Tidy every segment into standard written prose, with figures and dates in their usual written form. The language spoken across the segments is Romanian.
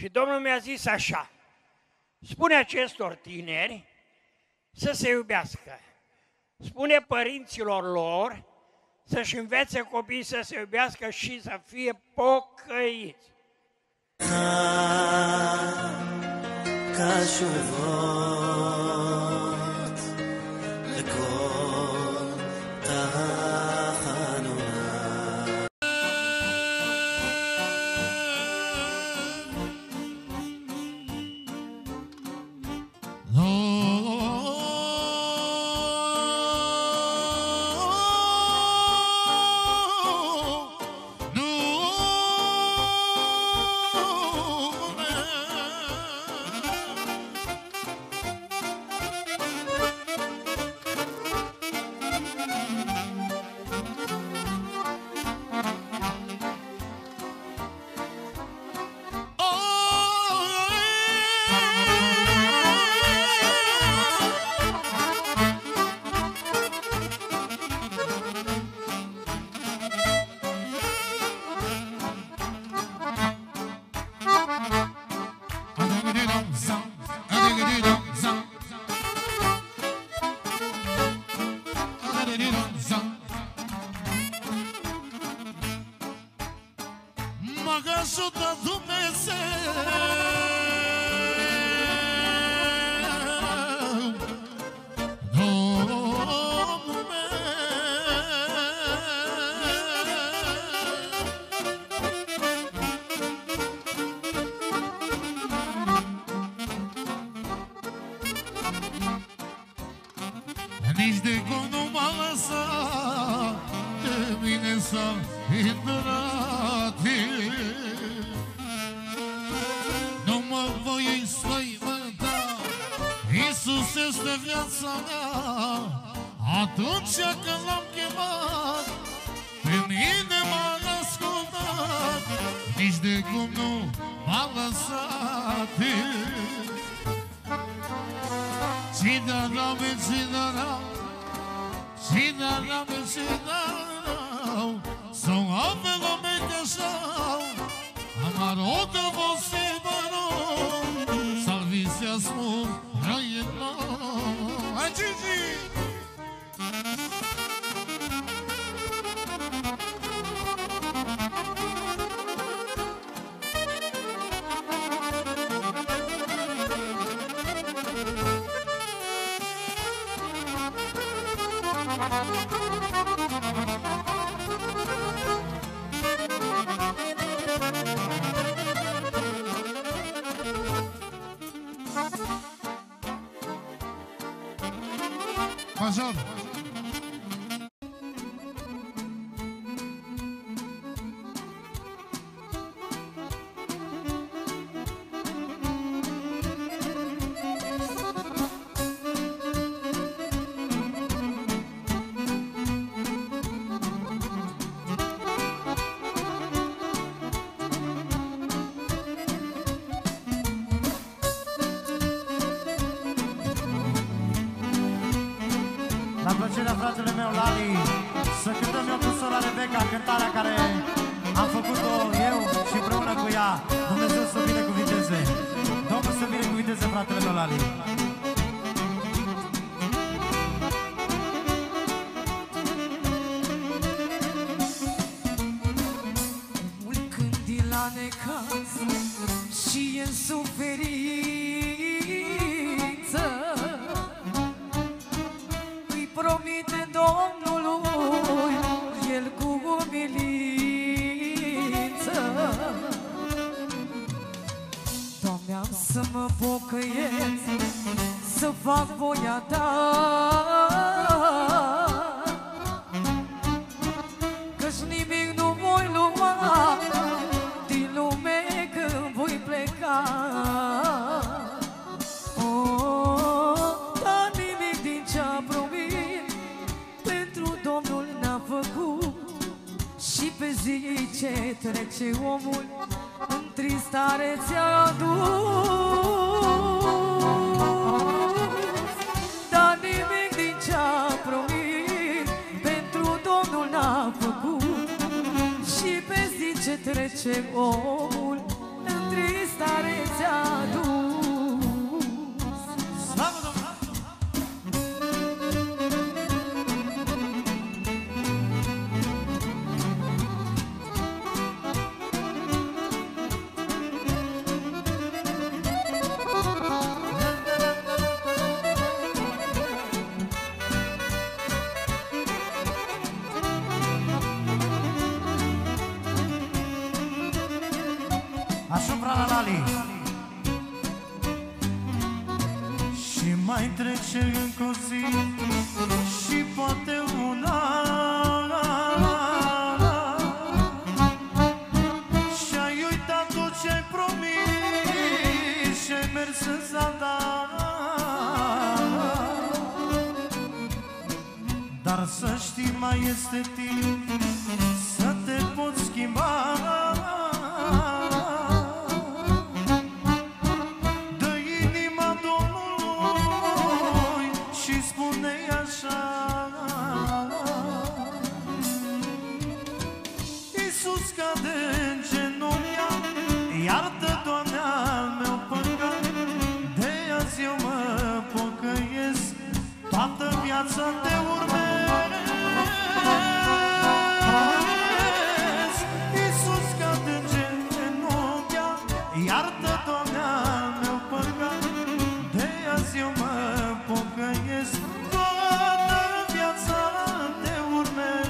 Domnul mi-a zis așa, spune acestor tineri să se iubească, spune părinților lor să-și învețe copiii să se iubească și să fie pocăiți. Nici de cum nu m-a lăsat de mine s-a hindrat. Nu mă voi înspăimânta, Iisus este viața mea. Atunci când l-am chemat, pe mine m-a ascultat. Nici de cum nu m-a lăsat. Cidana, cidana, cidana, cidana, são avelo me casal, amarota você barão, salve-se as mãos, rainha, a Gigi. Major. La plăcerea fratele meu, Lali, să cântăm eu cu sora Rebecca cântarea care am făcut-o eu și împreună cu ea. Dumnezeu să binecuvinteze. Domnul să binecuvinteze fratele meu, Lali. Când e la necaz și e în suferință, promite Domnului el cu umilință. Doamne, am să mă pocăiesc, să fac voia Ta, că-și nimic nu voi lua din lume când voi pleca. Dar nimic din ce-a promis pentru Domnul n-a făcut. Și pe zi ce trece omul în tristare ți-a dus. Dar nimic din ce-a promis pentru Domnul n-a făcut. Și pe zi ce trece omul în tristare stare ți-a dus. Slavă Domnului! Asupra la Lali. Și mai trece încă o zi și poate un an și-ai uitat tot ce-ai promis și-ai mers în zadar. Dar să știi, mai este timp să te poți schimba. Iartă, Doamne, al meu păcat, de azi eu mă pocăiesc, toată viața te urmez. Iisus, cade în genunchea, iartă, Doamne, al meu păcat, de azi eu mă pocăiesc, toată viața te urmez.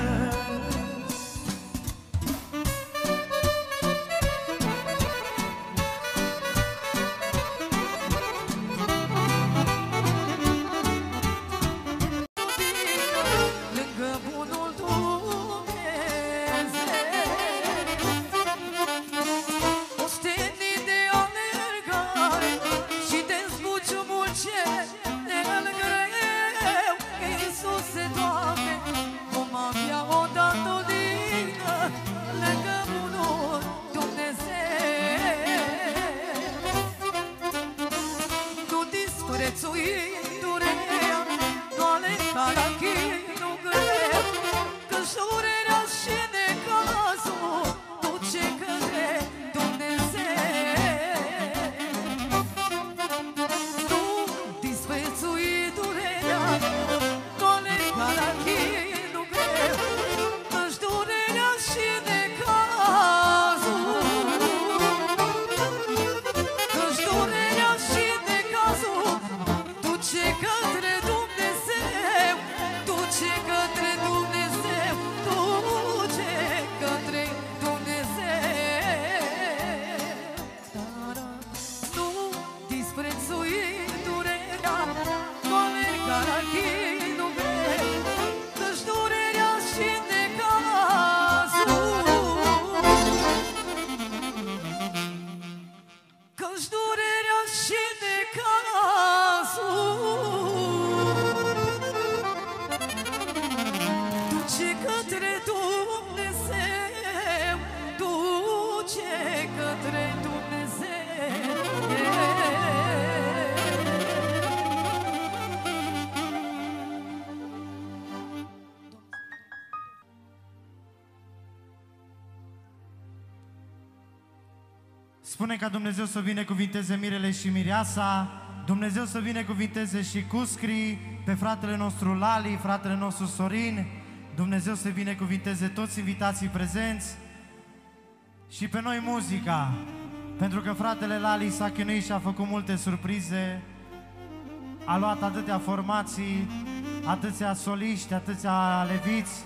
Spune ca Dumnezeu să binecuvinteze mirele și mireasa, Dumnezeu să binecuvinteze și Cuscri, pe fratele nostru Lali, fratele nostru Sorin, Dumnezeu să binecuvinteze toți invitații prezenți și pe noi muzica, pentru că fratele Lali s-a chinuit și a făcut multe surprize, a luat atâtea formații, atâția soliști, atâția leviți,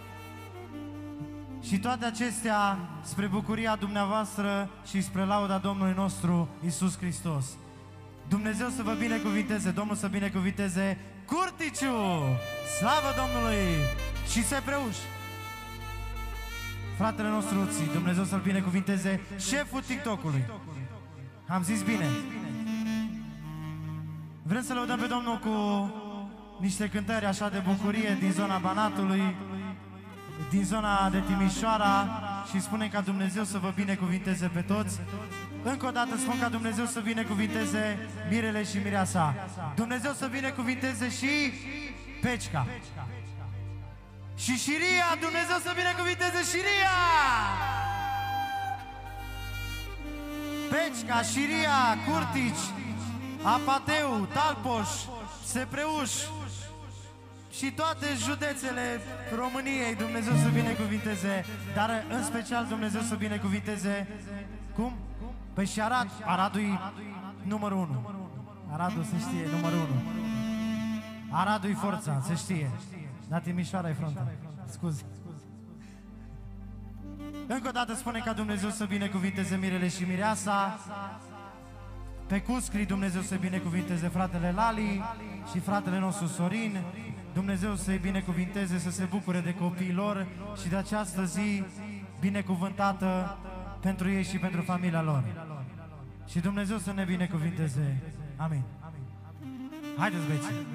și toate acestea spre bucuria dumneavoastră și spre lauda Domnului nostru Iisus Hristos. Dumnezeu să vă binecuvinteze, Domnul să binecuvinteze Curticiu! Slavă Domnului! Și Sepreuș! Fratele nostru Uții, Dumnezeu să-l binecuvinteze, șeful TikTok-ului. Am zis bine. Vrem să lăudăm pe Domnul cu niște cântări așa de bucurie din zona Banatului, din zona de Timișoara, și spunem ca Dumnezeu să vă binecuvinteze pe toți. Încă o dată spun ca Dumnezeu să binecuvinteze mirele și mireasa. Dumnezeu să binecuvinteze și Pecica. Și Șiria, Dumnezeu să binecuvinteze Șiria! Becica, Șiria, Curtici, Apateu, Talpoș, Sepreuș și toate județele României, Dumnezeu să binecuvinteze, dar în special Dumnezeu să binecuvinteze, cum? Păi și Aradul-i numărul 1. Aradul se știe, numărul 1. Aradul-i forța, se știe. Dar Timișoara-i fronta. Scuze. Încă o dată spune ca Dumnezeu să binecuvinteze mirele și mireasa. Pe Cuscri Dumnezeu să binecuvinteze fratele Lali și fratele nostru Sorin. Dumnezeu să-i binecuvinteze, să se bucure de copiii lor și de această zi binecuvântată pentru ei și pentru familia lor. Și Dumnezeu să ne binecuvinteze. Amin. Haideți, băieți!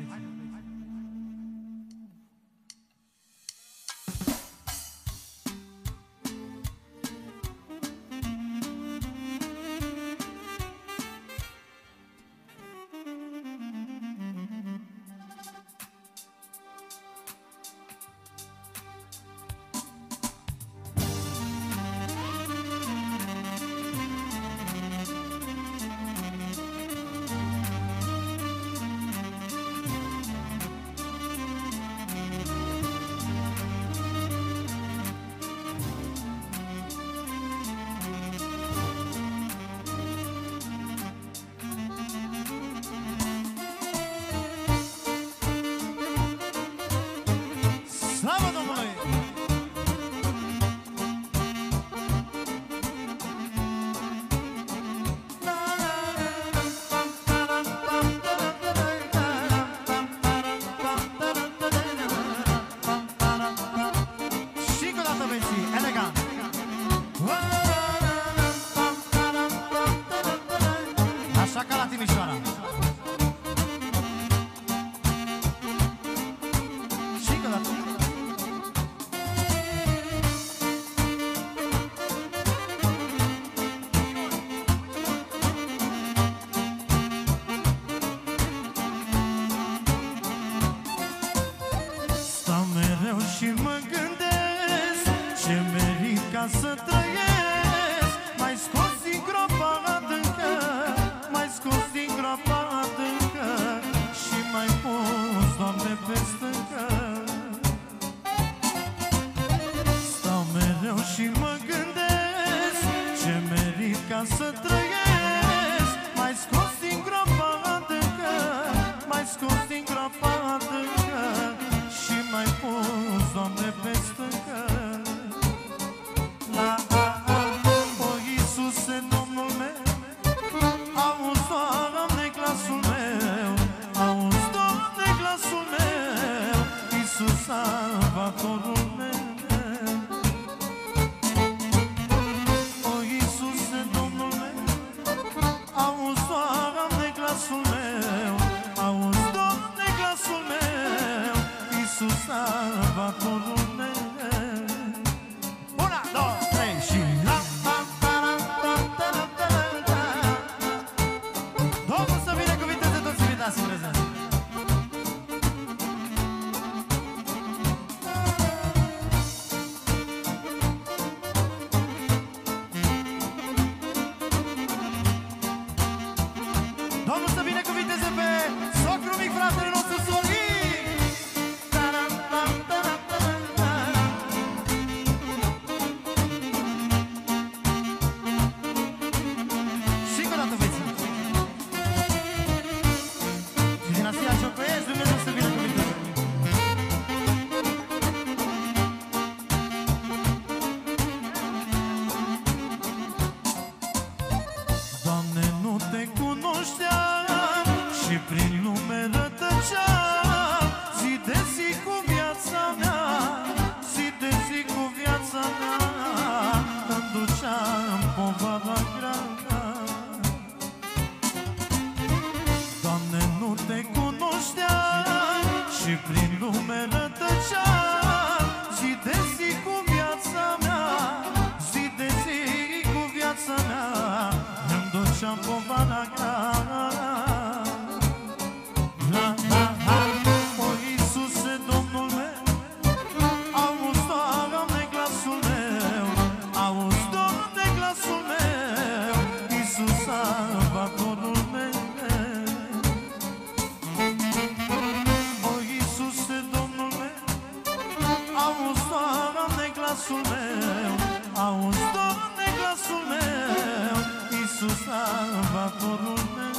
Auzi, Doamne, glasul meu, auzi, Doamne, glasul meu, Iisus salvatorul meu.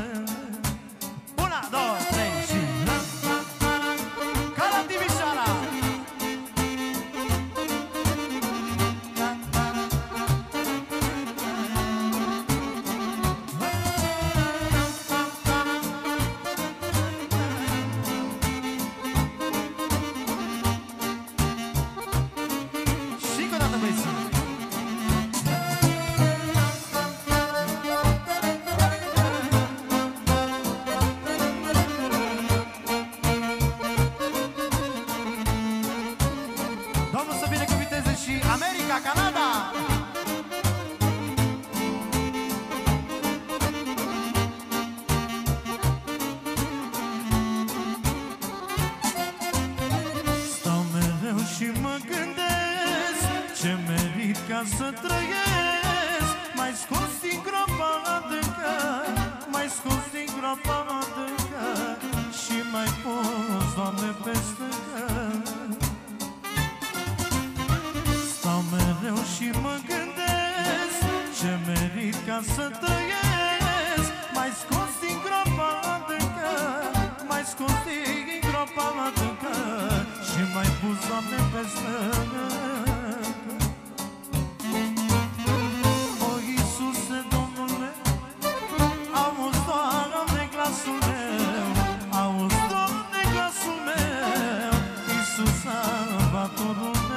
Una, două, trei și... Ca la Timișoara! Canada! Stau mereu și mă gândesc ce merit ca să trăiesc. Mai scos din groapa adâncă, mai scos din groapa adâncă și mai pus, Doamne, pe stâncă. Mereu și mă gândesc ce merit ca să trăiesc. Mai scos din groapa adâncă, mai scos din groapa adâncă și mai pus, Doamne, pe stâncă. O, Iisuse, Domnul meu, auzi, Doamne, glasul meu, auzi, Doamne, glasul meu, Iisus salvatorul meu.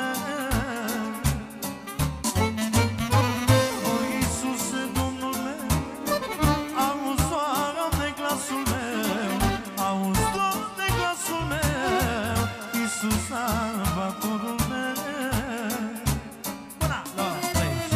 Salvatorul meu. Una, două, trei și...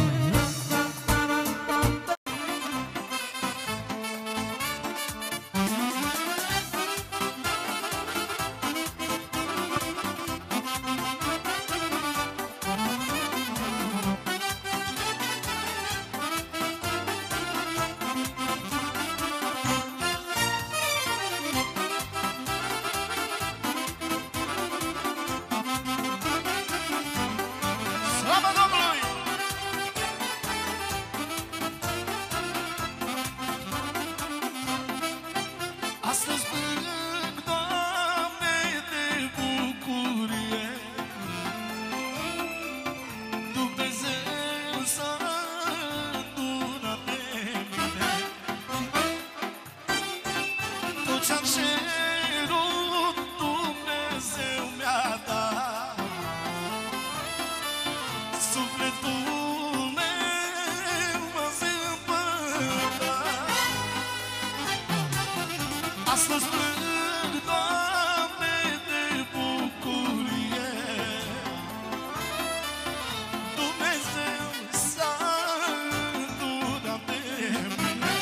Astăzi plâng, Doamne, de bucurie. Dumnezeu s-a îndurat de mine.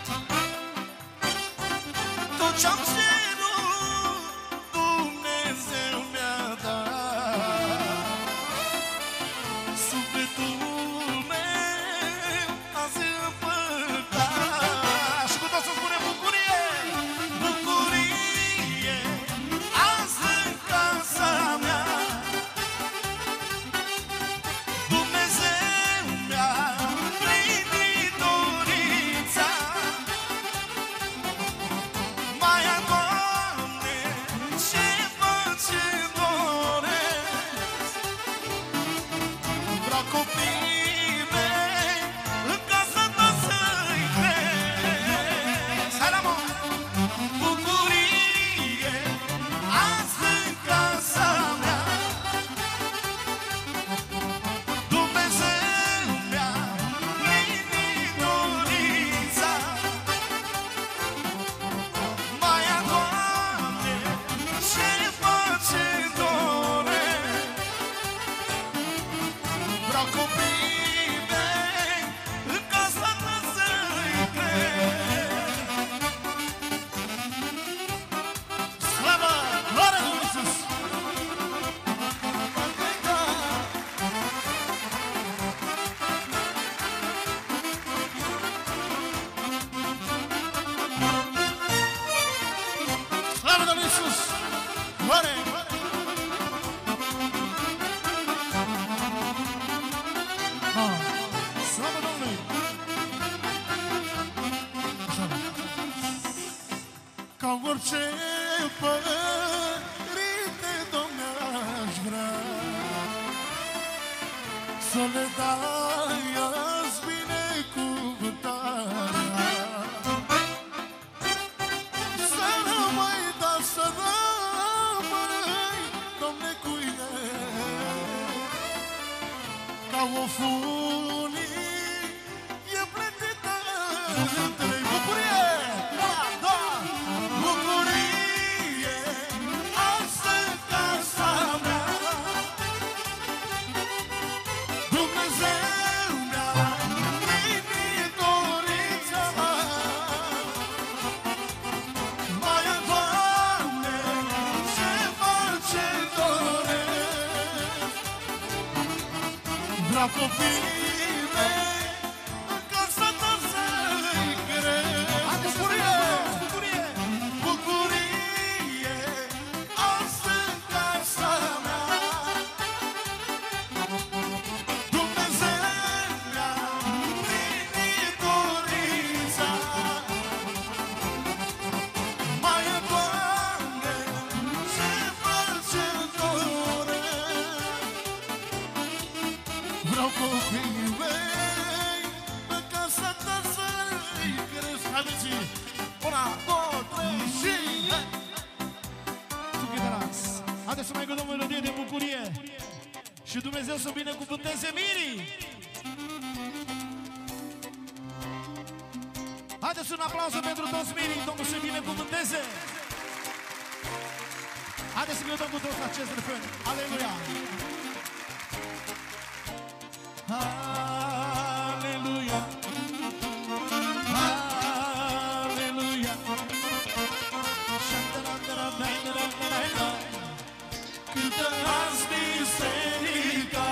Tot ce-am cerut, Dumnezeu mi-a dat. Sufletul meu azi împărtat. Și cu tot să spunem bucurie. Bucurie, azi în casa mea. Dumnezeu mi-a plinit dorința. Maia, Doamne, ce fac, ce doresc. Vreau copiii mei în casa ta să-i cresc. Hai la mult! Bucurie, azi în casa mea. Dumnezeu mi-a plinit dorința. Maia, Doamne, ce fac, ce doresc. Vreau copiii mei în casa ta să-i cresc. Slavă, glorie lui Iisus! Slavă lui Iisus! Glorie! orice părinte, Doamne, aș vrea să le dai-azi binecuvântarea, să rămâi, da, să rămâi, Doamne, cu ele, ca o funie plătită între bucurie. Vreau copiii mei în casa ta să-i cresc. Bucurie! Bucurie! Azi în casa mea Dumnezeu mi-a împlinit dorința. Mai e, Doamne, ce face-mi doresc. Vreau copiii mei în casa ta să-i cresc. Haideți! 1, 2, 3 și... Suchiderați! Haideți să mai gândăm o melodie de bucurie și Dumnezeu să binecuvânteze mirii! Haideți un aplauze pentru toți mirii, Domnul să binecuvânteze! Haideți să cântăm cu toți acest refren! Aleluia! Aleluia! Aleluia! Cântă azi biserica.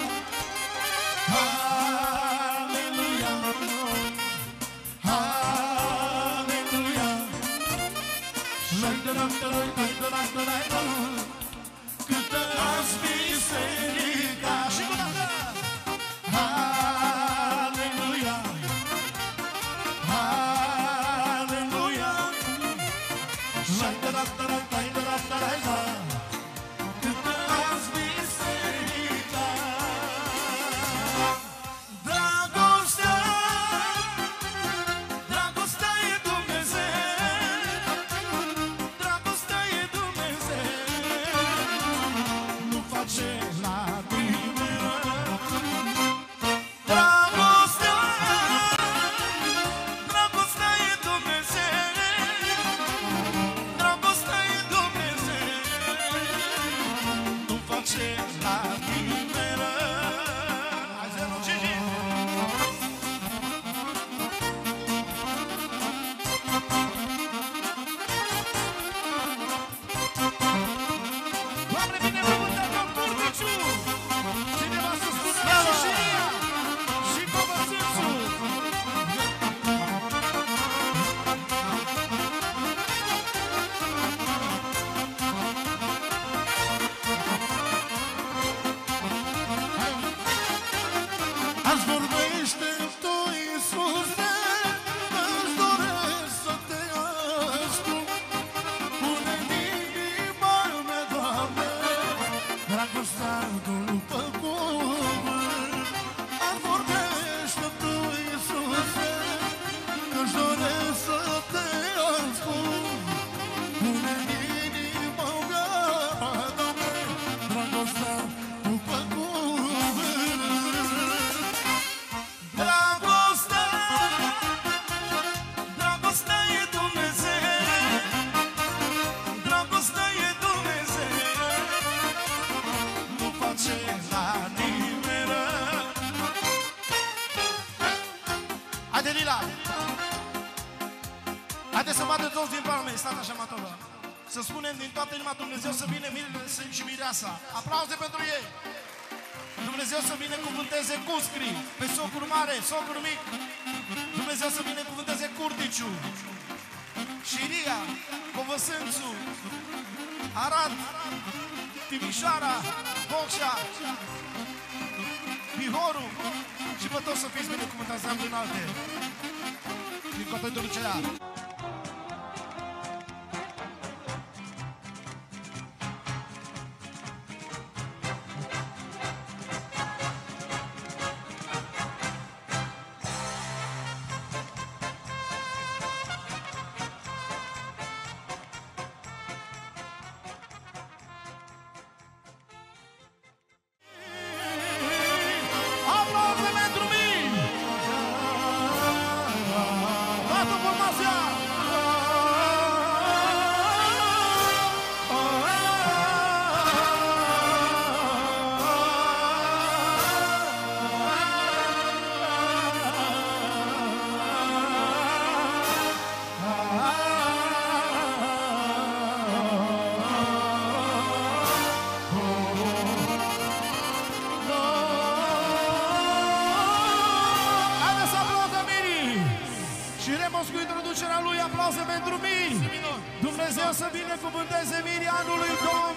Aleluia! Aleluia! Cântă azi biserica. Și cu dată! Aleluia. Aleluia. Cântă azi biserica. Dragostea, dragostea e Dumnezeu. Dragostea e Dumnezeu. Nu face lacrime. Dragostea, dragostea e Dumnezeu. Dragostea e Dumnezeu. Nu face lacrime. Hai, 0-5! Doamne, binecuvântăm Purticiu! Cineva să spună și ea! Și Covățânțu! Azi vorbește tu, Iisuse, îți doresc să te ascult. Pune-n inima mea, Doamne, dragostea după cuvânt. Azi vorbește tu, Iisuse, îți doresc să te ascult. Pune-n inima mea, Doamne, dragostea după cuvânt. Dragostea, dragostea e Dumnezeu. Dragostea e Dumnezeu. Nu face la nimeni rău. Haide, Lila! Haideți să bată toți din palme, stați așa, matolă. Să spunem din toată inima Dumnezeu să bine mirile și mireasa. Aplauze pentru ei! Dumnezeu să binecuvânteze Cuscri, pe socrul mare, socrul mic. Dumnezeu să binecuvânteze Curticiu, Șiria, Covăsânțu, Arad, Timișoara, Bocșa, Bihorul. Și vă toți să fiți binecuvântați, am din alte. Din Cotoi Dulcea. pentru mii! Dumnezeu să binecuvânteze mirii anului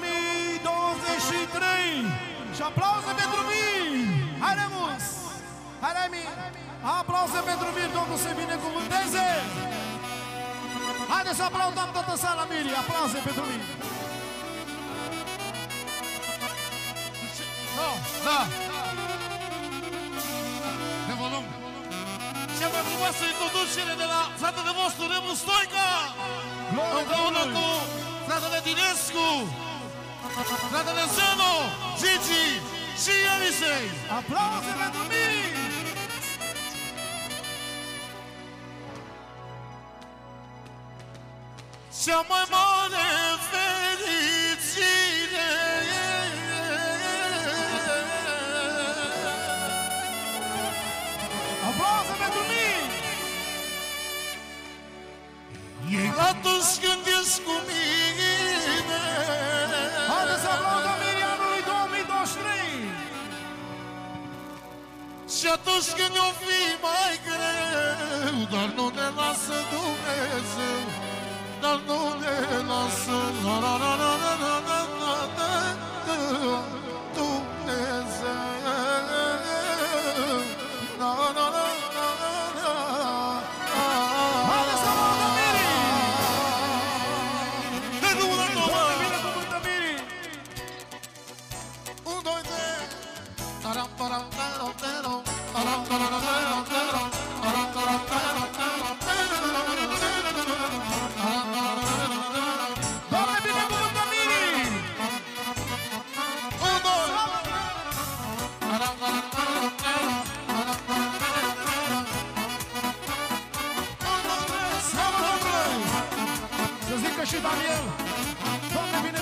2023! Și aplauze pentru mii! Hai, Remus! Hai, Remi! Aplauze pentru mii, Domnul să binecuvânteze! Haideți să aplaudăm toată sala mirii! Aplauze pentru mii! Da! De volum! Cea mai frumoasă introducere de la fratele vostru, Remus Stoica! Împreună cu fratele Dinescu, fratele Zeno, Gigi și Elisei! Aplauze pentru mii! Cea mai mare fericire Aplauze pentru mii! e atunci când ești cu mine. Haideți să aplaudăm mirii anului 2023! Și atunci când o fi mai greu, dar nu ne lasă Dumnezeu, dar nu ne lasă Dumnezeu. Haideți să aplaudăm mirii! Doamne, binecuvântă mirii! 1, 2, 3. Doamne, binecuvântă mirii! Slavă Domnului! Să zică și Daniel! Doamne, bine!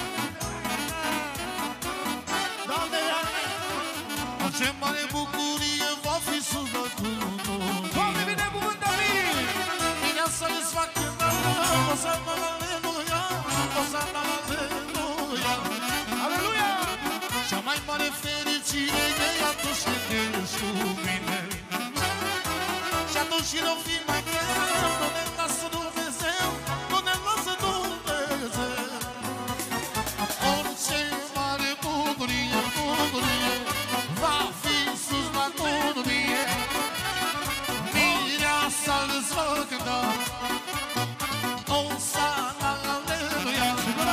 Doamne, iartă! Ce mare bucurie va fi sufletul nostru. Doamne, binecuvântă mirii! Bine să-ți fac o să mă aleluia, o să mă aleluia. Aleluia! Cea mai mare fericire e atunci când ești cu mine. Și atunci când o fi mai greu, nu ne lasă Dumnezeu, nu ne lasă Dumnezeu. Orice mare bucurie, bucurie, va fi sus la cununie. Mireasa îți va cânta, o să aleluia.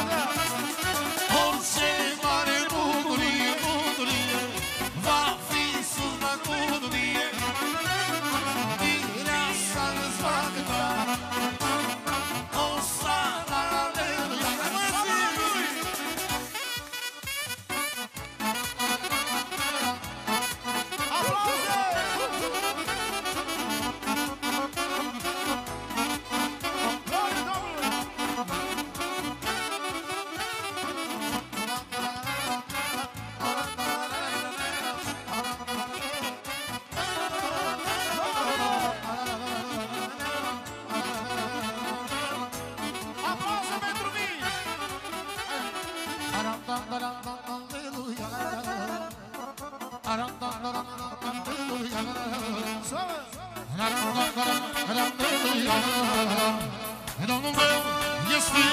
Orice mare bucurie, bucurie, va fi sus la cununie. Mireasa îți va cânta, o să aleluia. Aplauze! Glorie Domnului! Aplauze pentru mine! Domnul meu este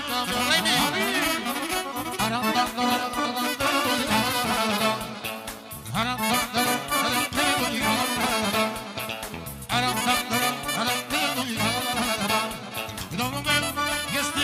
Domnul meu este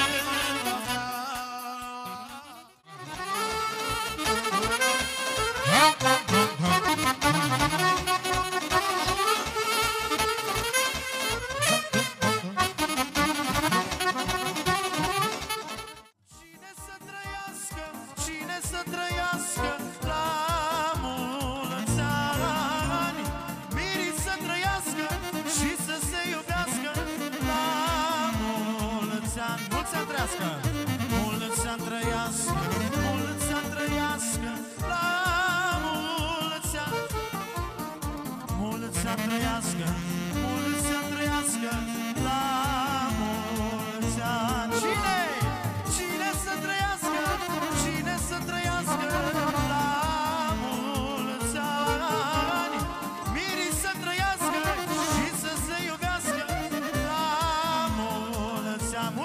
Cine să trăiască la mulți ani, mirii să trăiască și să se iubească la mulți ani. Mulți ani trăiască, mulți ani trăiască, mulți ani trăiască la mulți ani. Mulți ani trăiască, mulți ani trăiască la mulți ani. Cine? Cine să trăiască? Cine să trăiască la mulți ani? Mirii să trăiască și să se iubească la mulți ani.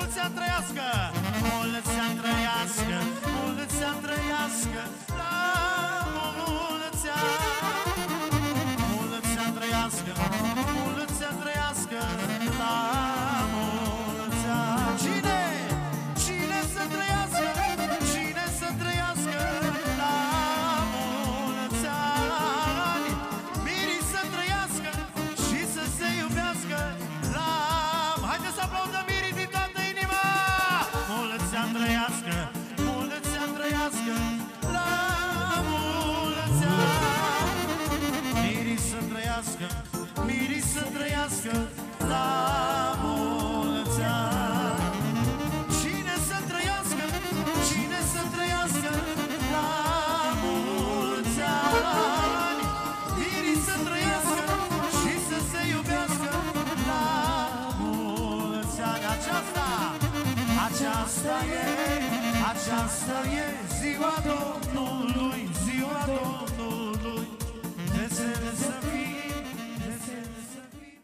e, aceasta e ziua Domnului, ziua Domnului. Vesel să fim, vesel să fim.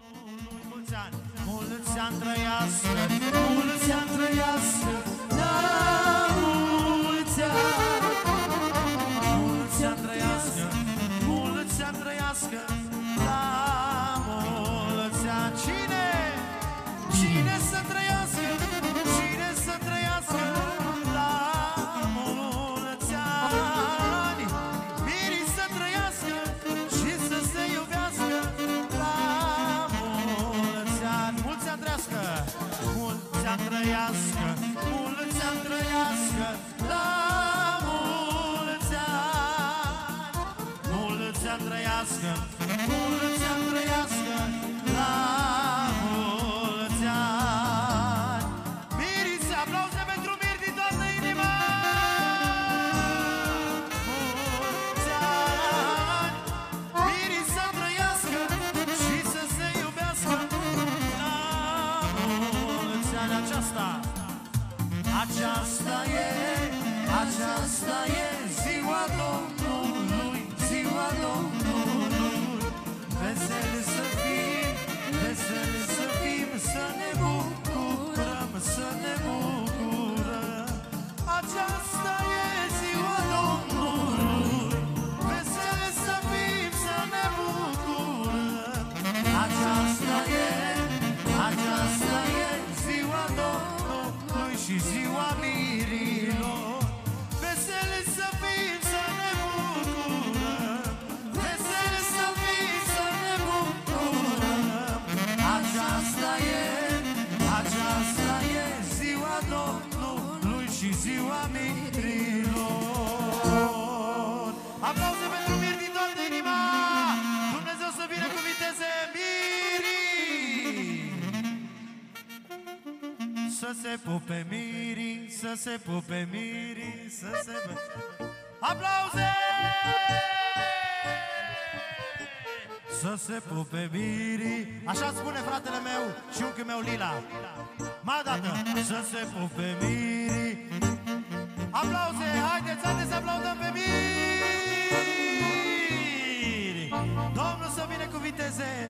Mulți ani trăiască, mulți ani trăiască, la mulți ani. Mulți ani trăiască, mulți ani trăiască, la mulți ani. Cine? Cine să trăiască? Cine să trăiască? La mulți ani. Mirii să trăiască și să se iubească. La mulți ani. Mulți ani trăiască, mulți ani trăiască, mulți ani trăiască. La mulți ani. Mulți ani trăiască, mulți ani trăiască. La mulți ani. Mirii, să aplauze pentru Miri din toată inima. Mulți ani. Mirii să trăiască și să se iubească. La mulți ani. Aceasta e ziua Domnului, ziua Domnului. Veseli să fim, veseli să fim, să ne bucurăm, să ne bucurăm. Aceasta e ziua Domnului, veseli să fim, să ne bucurăm. Aceasta e ziua Domnului și ziua mirilor. Veseli să fim, să ne bucurăm. Veseli să fim, să ne bucurăm. Aceasta e ziua Domnului și ziua mirilor. Aplauze pentru Miri din toată inima. Dumnezeu să binecuvinteze mirii. Să se pupe mirii, să se pupe mirii, să se... Aplauze! Să se pupe mirii. Așa spune fratele meu și unchiul meu Lila. Mai o dată. Să se pupe mirii. Aplauze! Haideți să aplaudăm pe miri! Domnul să binecuvinteze!